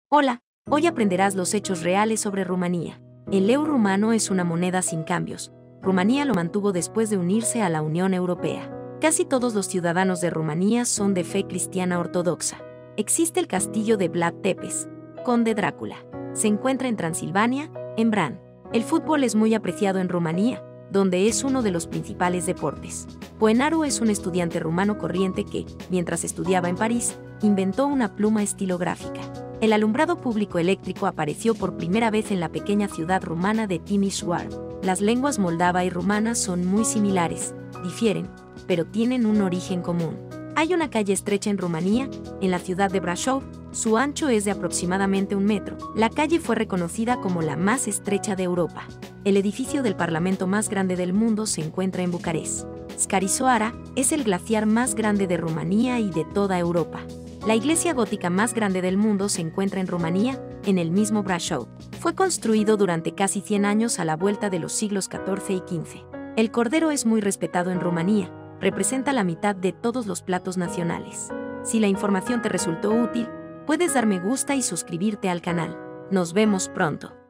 Hola, hoy aprenderás los hechos reales sobre Rumanía. El leu rumano es una moneda sin cambios. Rumanía lo mantuvo después de unirse a la Unión Europea. Casi todos los ciudadanos de Rumanía son de fe cristiana ortodoxa. Existe el castillo de Vlad Tepes, conde Drácula. Se encuentra en Transilvania, en Bran. El fútbol es muy apreciado en Rumanía, donde es uno de los principales deportes. Poenaru es un estudiante rumano corriente que, mientras estudiaba en París, inventó una pluma estilográfica. El alumbrado público eléctrico apareció por primera vez en la pequeña ciudad rumana de Timișoara. Las lenguas moldava y rumana son muy similares, difieren, pero tienen un origen común. Hay una calle estrecha en Rumanía, en la ciudad de Brașov. Su ancho es de aproximadamente 1 metro. La calle fue reconocida como la más estrecha de Europa. El edificio del Parlamento más grande del mundo se encuentra en Bucarest. Scarissoara es el glaciar más grande de Rumanía y de toda Europa. La iglesia gótica más grande del mundo se encuentra en Rumanía, en el mismo Brașov. Fue construido durante casi 100 años a la vuelta de los siglos XIV y XV. El cordero es muy respetado en Rumanía, representa la mitad de todos los platos nacionales. Si la información te resultó útil, puedes dar me gusta y suscribirte al canal. Nos vemos pronto.